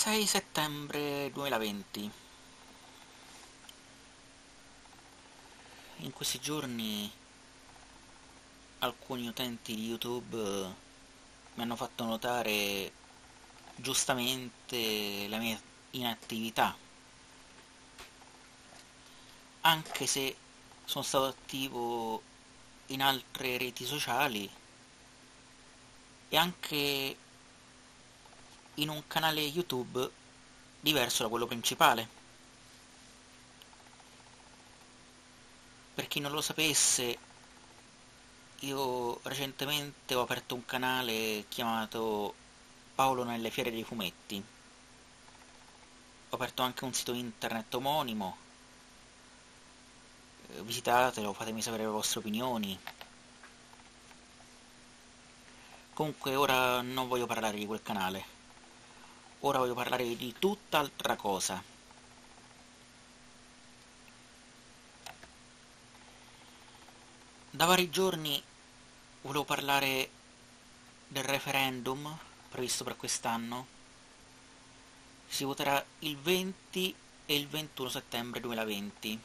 6 settembre 2020. In questi giorni alcuni utenti di YouTube mi hanno fatto notare giustamente la mia inattività, anche se sono stato attivo in altre reti sociali e anche in un canale YouTube diverso da quello principale. Per chi non lo sapesse, io recentemente ho aperto un canale chiamato Paolo nelle fiere dei fumetti. Ho aperto anche un sito internet omonimo, visitatelo, fatemi sapere le vostre opinioni. Comunque ora non voglio parlare di quel canale, ora voglio parlare di tutt'altra cosa. Da vari giorni volevo parlare del referendum previsto per quest'anno. Si voterà il 20 e il 21 settembre 2020.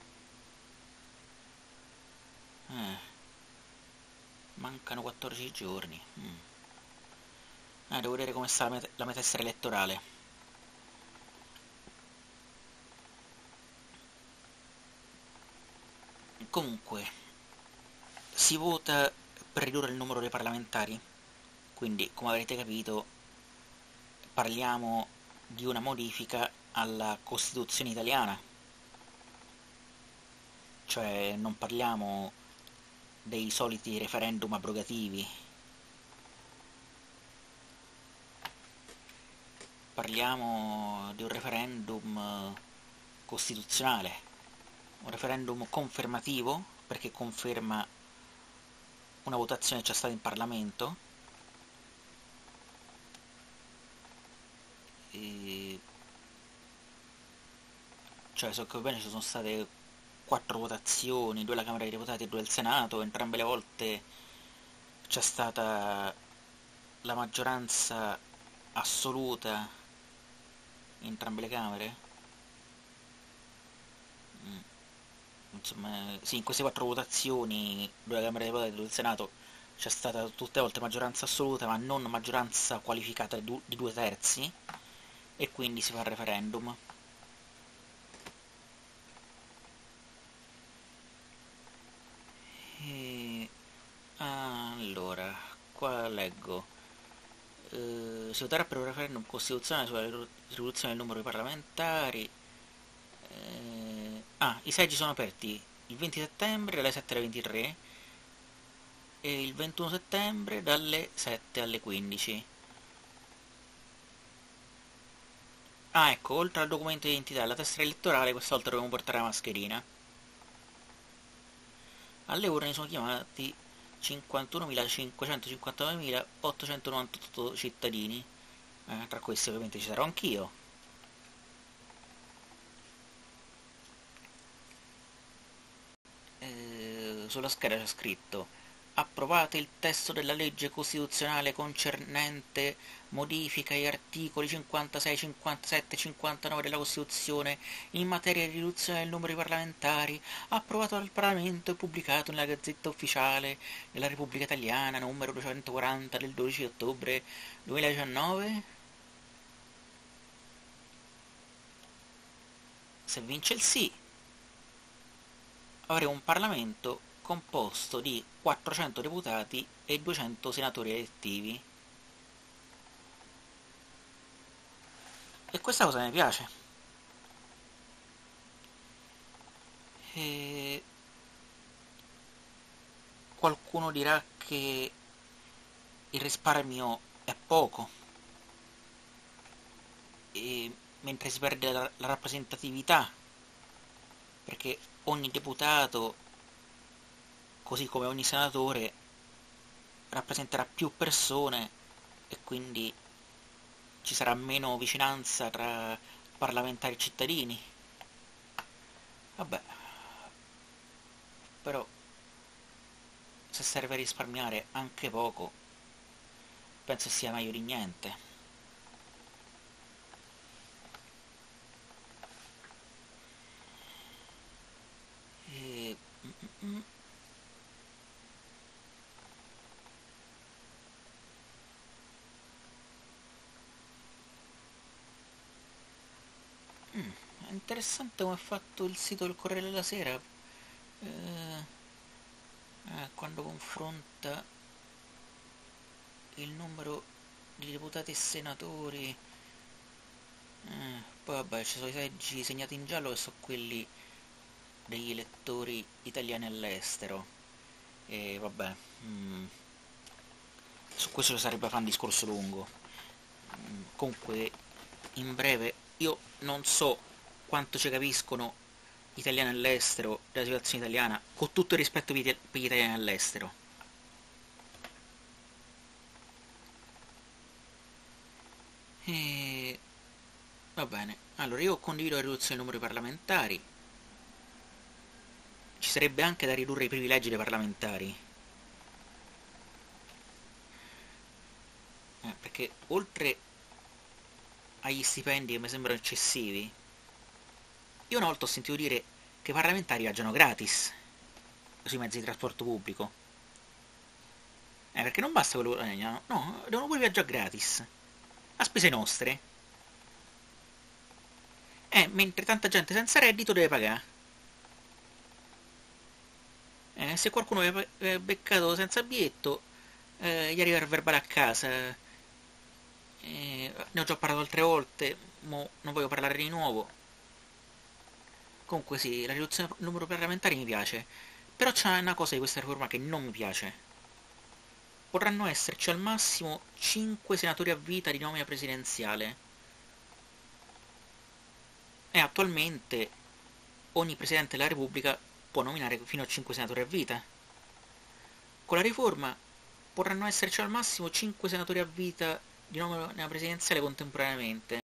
Mancano 14 giorni. Devo vedere come sta la mia tessera elettorale. Comunque, si vota per ridurre il numero dei parlamentari, quindi, come avrete capito, parliamo di una modifica alla Costituzione italiana. Cioè, non parliamo dei soliti referendum abrogativi, parliamo di un referendum costituzionale, un referendum confermativo, perché conferma una votazione che c'è stata in Parlamento, e cioè, so che bene ci sono state 4 votazioni, 2 alla Camera dei Deputati e 2 al Senato, entrambe le volte c'è stata la maggioranza assoluta in entrambe le Camere. Insomma, sì, in queste 4 votazioni, 2 alla Camera dei Deputati e 2 al Senato, c'è stata tutte le volte maggioranza assoluta, ma non maggioranza qualificata di 2 terzi, e quindi si fa il referendum. E... allora, qua leggo. Si voterà per un referendum costituzionale sulla riduzione del numero di parlamentari. I seggi sono aperti il 20 settembre dalle 7 alle 23 e il 21 settembre dalle 7 alle 15. Ecco, oltre al documento di identità e alla tessera elettorale, questa volta dobbiamo portare la mascherina. Alle urne sono chiamati 51.559.898 cittadini. Tra questi ovviamente ci sarò anch'io. Sulla scheda c'è scritto: approvate il testo della legge costituzionale concernente modifica agli articoli 56, 57 e 59 della Costituzione in materia di riduzione del numero di parlamentari, approvato dal Parlamento e pubblicato nella Gazzetta Ufficiale della Repubblica Italiana numero 240 del 12 ottobre 2019. Se vince il sì, avremo un Parlamento composto di 400 deputati e 200 senatori elettivi. E questa cosa mi piace. E qualcuno dirà che il risparmio è poco, e mentre si perde la rappresentatività, perché ogni deputato, così come ogni senatore, rappresenterà più persone e quindi ci sarà meno vicinanza tra parlamentari e cittadini. Vabbè, però se serve a risparmiare anche poco, penso sia meglio di niente. Mm, è interessante come è fatto il sito del Corriere della Sera, quando confronta il numero di deputati e senatori. Poi vabbè, ci sono i seggi segnati in giallo che sono quelli degli elettori italiani all'estero. E vabbè, su questo ci sarebbe da fare un discorso lungo. Comunque, in breve, io non so quanto ci capiscono gli italiani all'estero della situazione italiana, con tutto il rispetto per gli italiani all'estero. E va bene, allora io condivido la riduzione dei numeri parlamentari. Ci sarebbe anche da ridurre i privilegi dei parlamentari, perché oltre agli stipendi che mi sembrano eccessivi, io una volta ho sentito dire che i parlamentari viaggiano gratis sui mezzi di trasporto pubblico. Perché non basta quello che guadagnano, no, devono pure viaggiare gratis, a spese nostre. Mentre tanta gente senza reddito deve pagare. Se qualcuno è beccato senza biglietto, gli arriva il verbale a casa. Ne ho già parlato altre volte, mo non voglio parlare di nuovo. Comunque sì, la riduzione del numero parlamentari mi piace, però c'è una cosa di questa riforma che non mi piace. Potranno esserci al massimo 5 senatori a vita di nomina presidenziale. E attualmente ogni Presidente della Repubblica può nominare fino a 5 senatori a vita. Con la riforma potranno esserci al massimo 5 senatori a vita di nomina presidenziale contemporaneamente.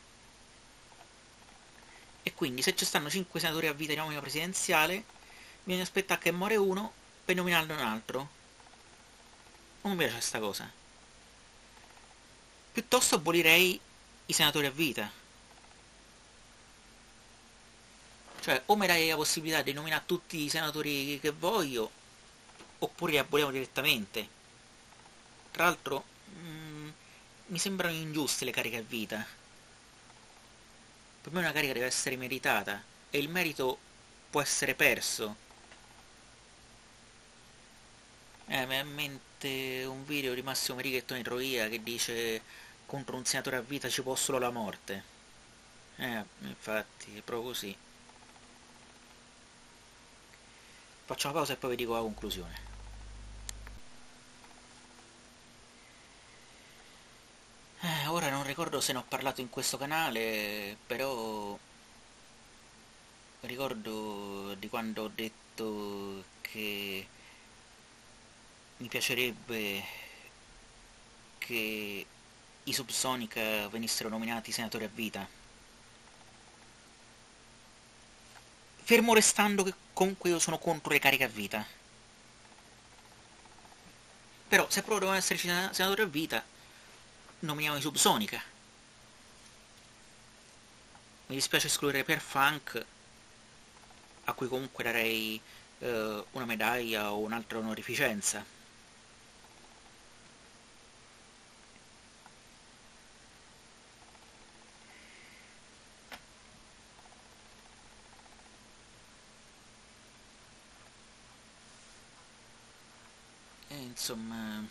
E quindi se ci stanno 5 senatori a vita di nomina presidenziale, bisogna aspettare che muore uno per nominarne un altro. Non mi piace questa cosa. Piuttosto abolirei i senatori a vita. Cioè, o mi dai la possibilità di nominare tutti i senatori che voglio, oppure li aboliamo direttamente. Tra l'altro, mi sembrano ingiuste le cariche a vita. Per me una carica deve essere meritata e il merito può essere perso. Mi viene in mente un video di Massimo Meriga e Tony Troia che dice contro un senatore a vita ci può solo la morte. Infatti, è proprio così. Faccio una pausa e poi vi dico la conclusione. Ora non ricordo se ne ho parlato in questo canale, però ricordo di quando ho detto che mi piacerebbe che i Subsonica venissero nominati senatori a vita. Fermo restando che comunque io sono contro le cariche a vita. Però se proprio devono esserci senatori a vita, nominiamo i Subsonica. Mi dispiace escludere Per Funk, a cui comunque darei una medaglia o un'altra onorificenza. E insomma,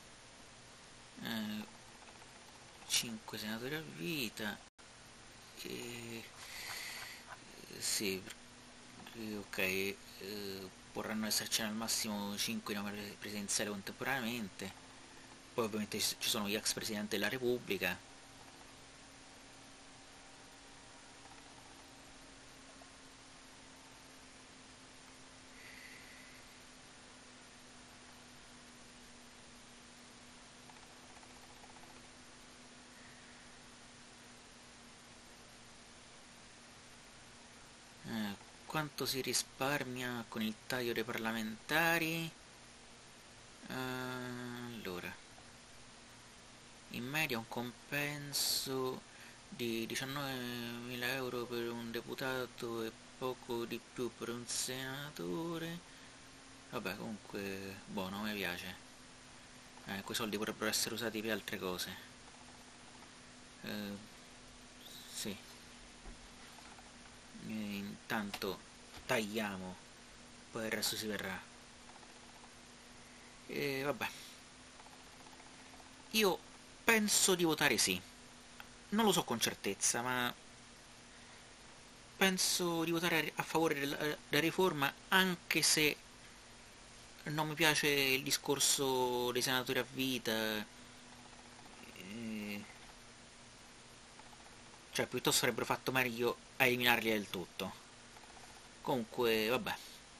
5 senatori a vita. E sì, ok, vorranno essercene al massimo 5 in nomina presidenziale contemporaneamente. Poi ovviamente ci sono gli ex presidenti della Repubblica. Quanto si risparmia con il taglio dei parlamentari? Allora, in media un compenso di 19.000 euro per un deputato e poco di più per un senatore. Vabbè, comunque, buono, mi piace. Quei soldi potrebbero essere usati per altre cose. Eh, sì. Intanto tagliamo, poi il resto si verrà. E vabbè, io penso di votare sì. Non lo so con certezza, ma penso di votare a favore della riforma, anche se non mi piace il discorso dei senatori a vita. eh, cioè, piuttosto avrebbero fatto meglio a eliminarli del tutto. Comunque, vabbè,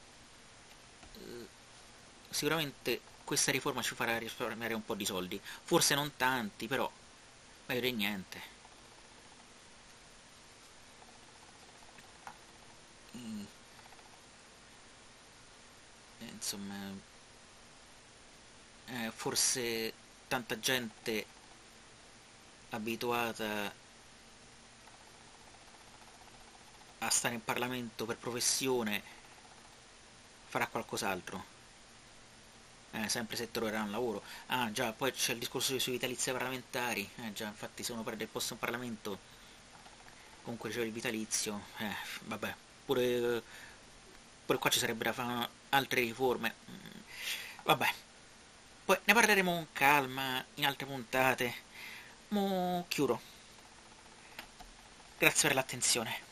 sicuramente questa riforma ci farà risparmiare un po' di soldi. Forse non tanti, però meglio di niente. Mm, insomma, forse tanta gente abituata a stare in Parlamento per professione farà qualcos'altro. Sempre se troverà un lavoro. Ah già, poi c'è il discorso sui vitalizi parlamentari. Già, infatti se uno perde il posto in Parlamento comunque riceve il vitalizio. Vabbè, pure, pure qua ci sarebbe da fare altre riforme. Vabbè, poi ne parleremo con calma in altre puntate. Mo chiudo. Grazie per l'attenzione.